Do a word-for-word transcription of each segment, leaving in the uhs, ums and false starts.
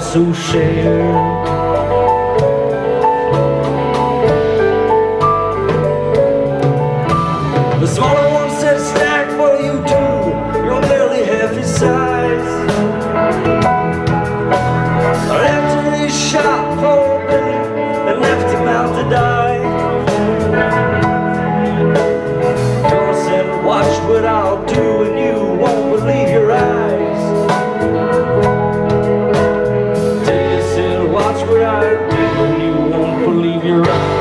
so shared. The smaller one said, stack, what do you do? You're barely half his size. I left his shop for a Billy and left him out to die. God said, watch what I'll do and you won't believe your eyes. Teddy said, watch what I do and you won't believe your eyes.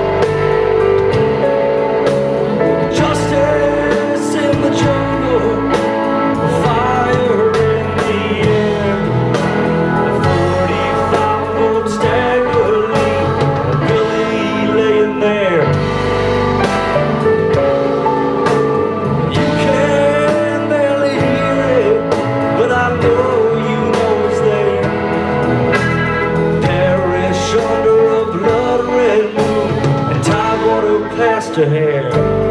To hair.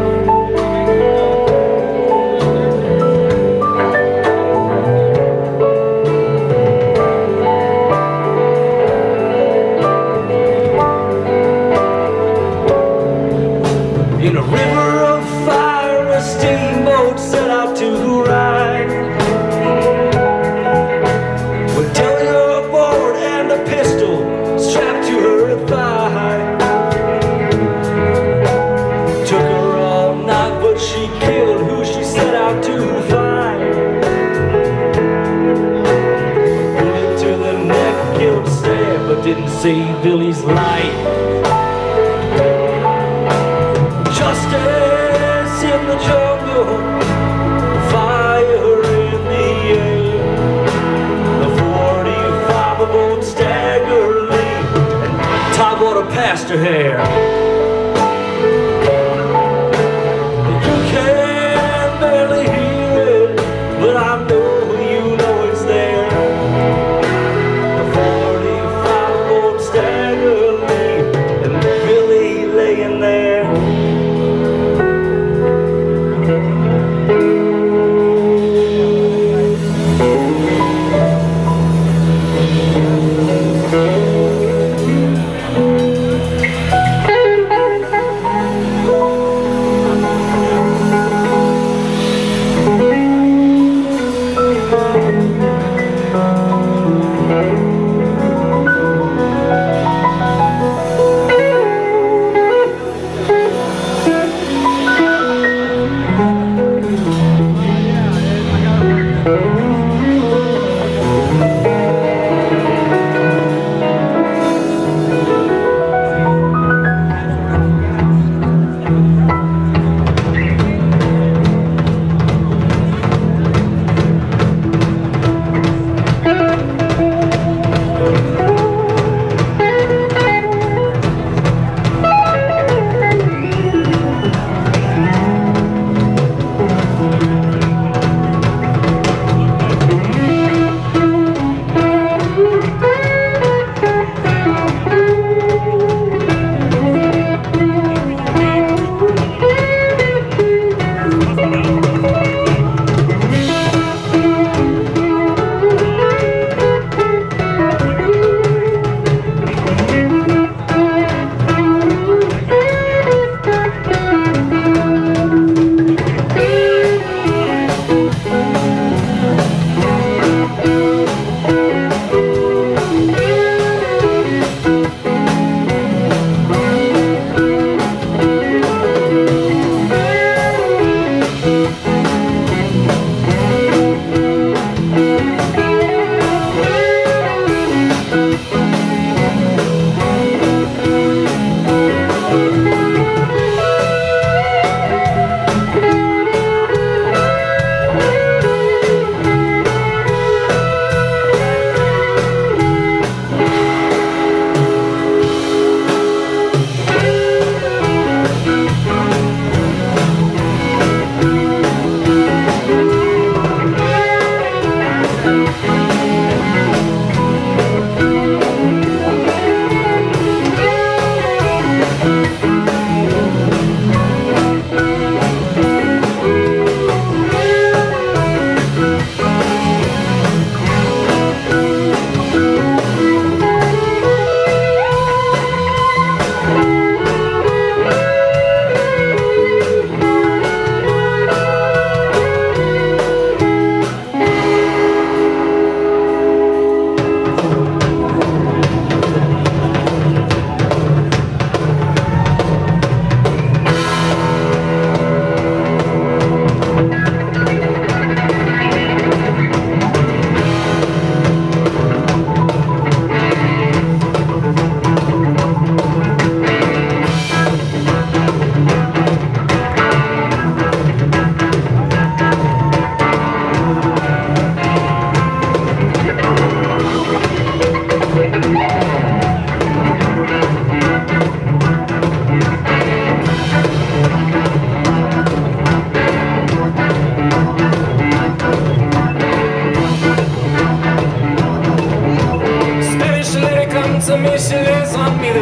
In a river of fire, a steamboat set out to ride. With Delia aboard and a pistol strapped to her thigh. She killed who she set out to find. Bullet to the neck, killed Stab, but didn't save Billy's life. Justice in the jungle, fire in the air. The forty-five aboard Stagger Lee, and top-water pasture hair.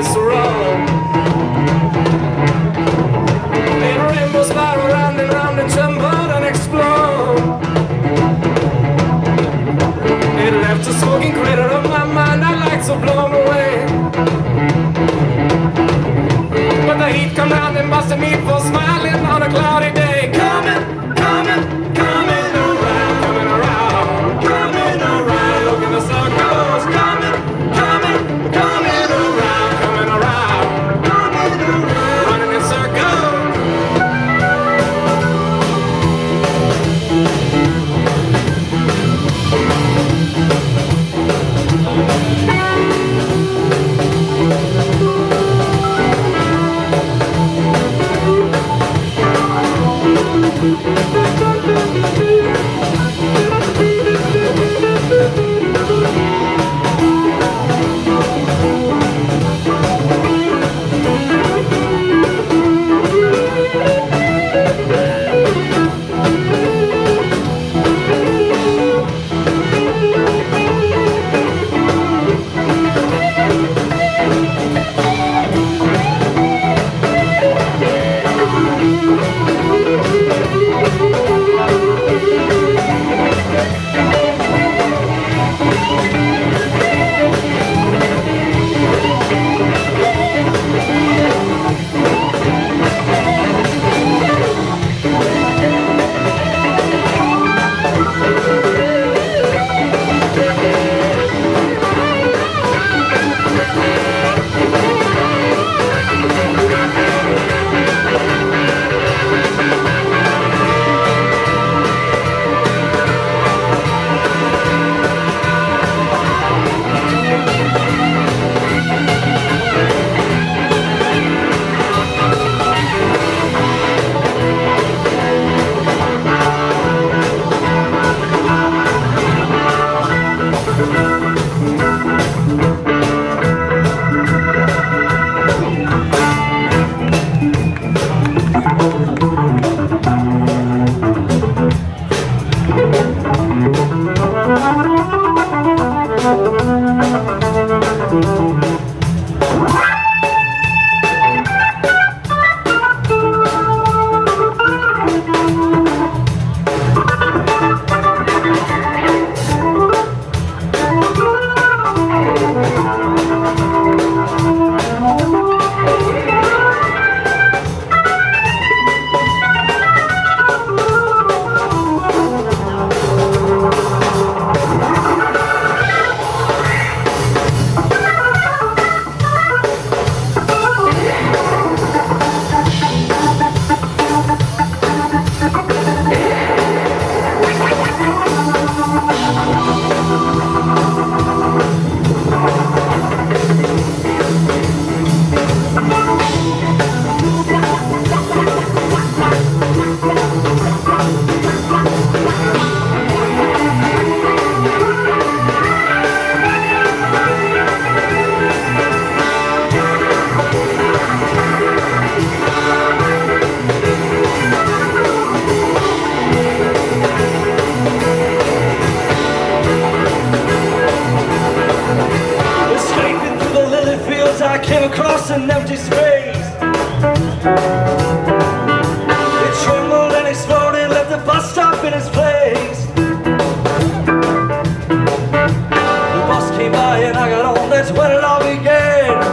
this road. It rainbows spiral round and round and tumble and explode. It left a smoking crater of my mind, I lights are blown away. But the heat come round and busted me for smiling on a cloudy day. Coming, coming, coming around, coming around, coming around. Look in the circles, coming, coming, coming around, coming around, coming around, running in circles. An empty space. It trembled and exploded, left the bus stop in its place. The bus came by and I got on, that's when it all began.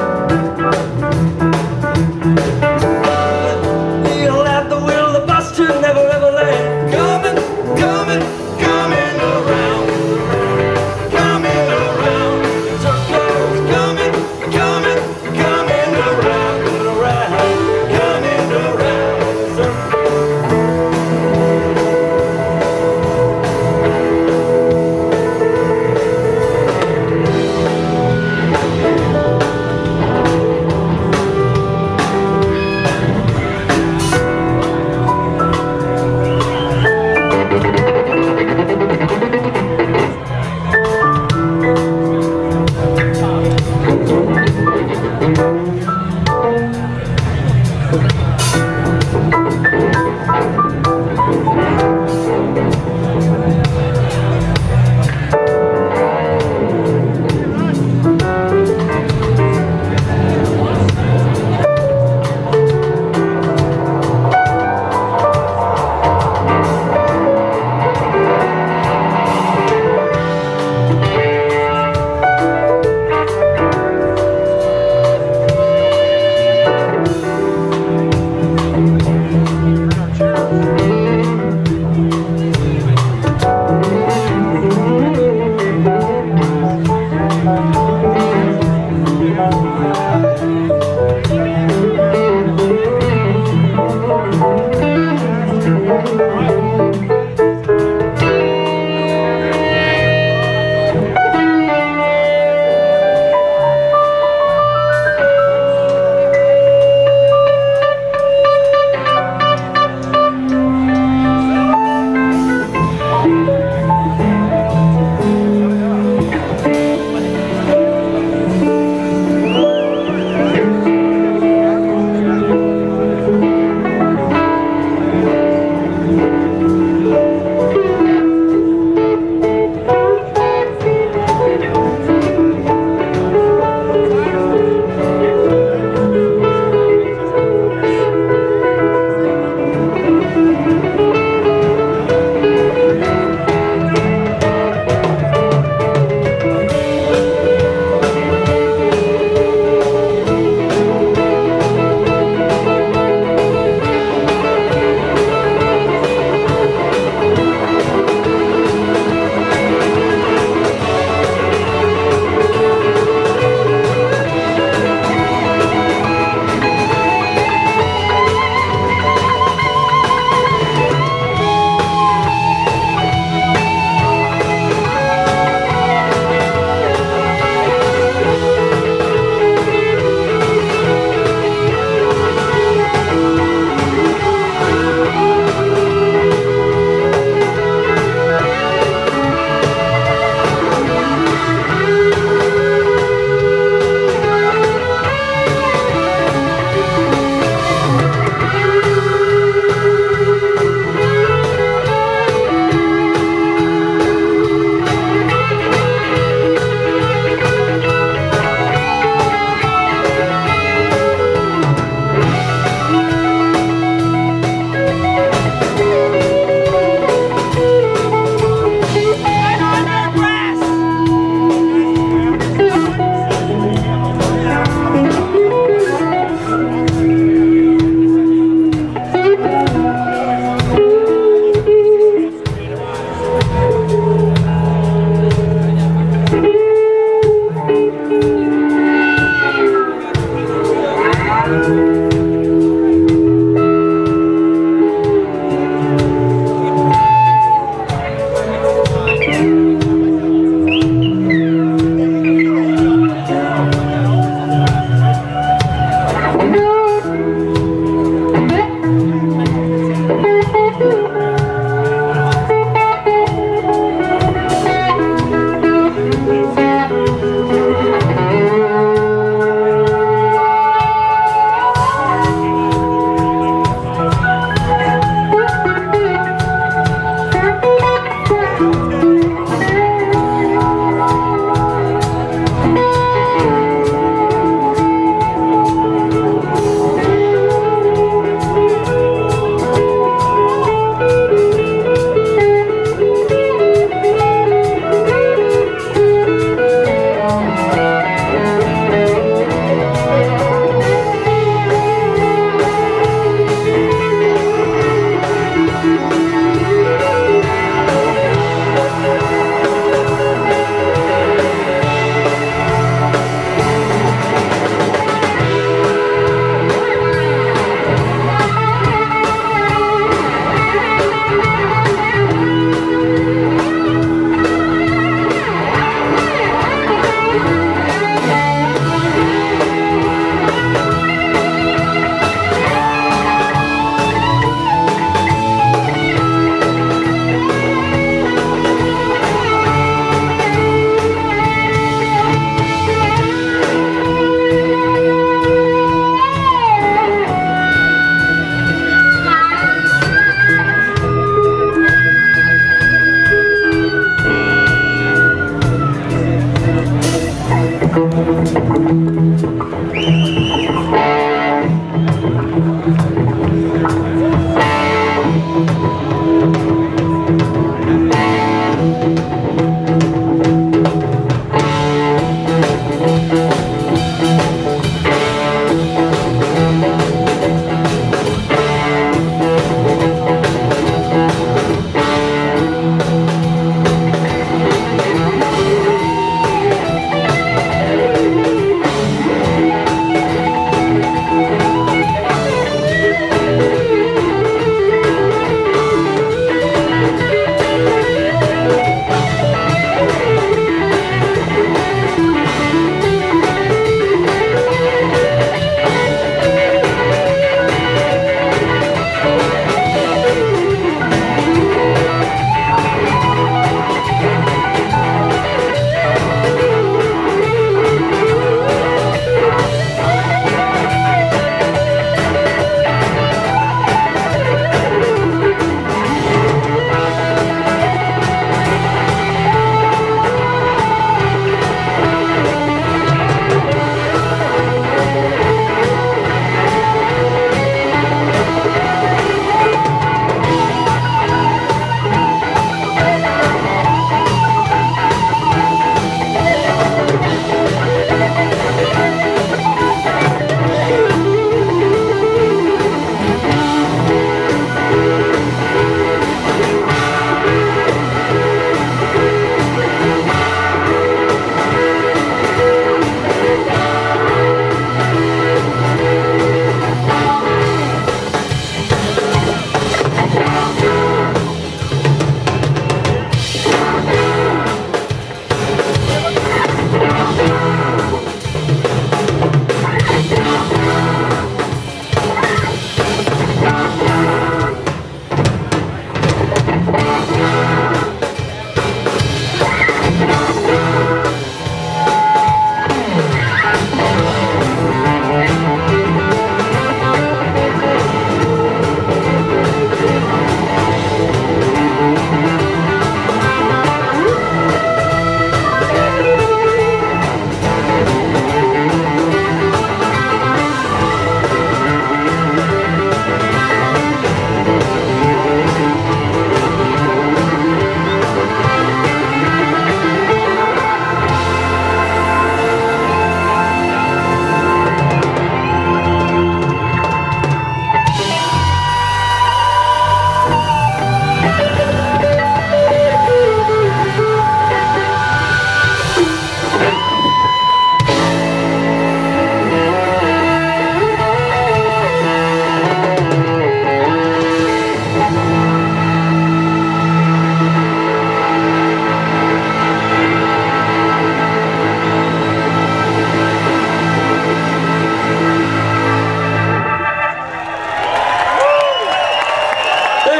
The needle at the wheel, the bus to never ever land. Coming, coming, coming around, coming around, circles, coming, coming, coming around, coming around, coming around, circles.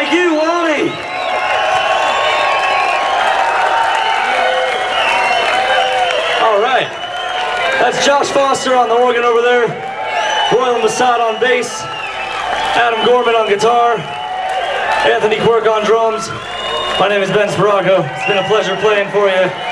Thank you, Wanee. All right. That's Josh Foster on the organ over there. Royal Masat on bass. Adam Gorman on guitar. Anthony Quirk on drums. My name is Ben Sparaco. It's been a pleasure playing for you.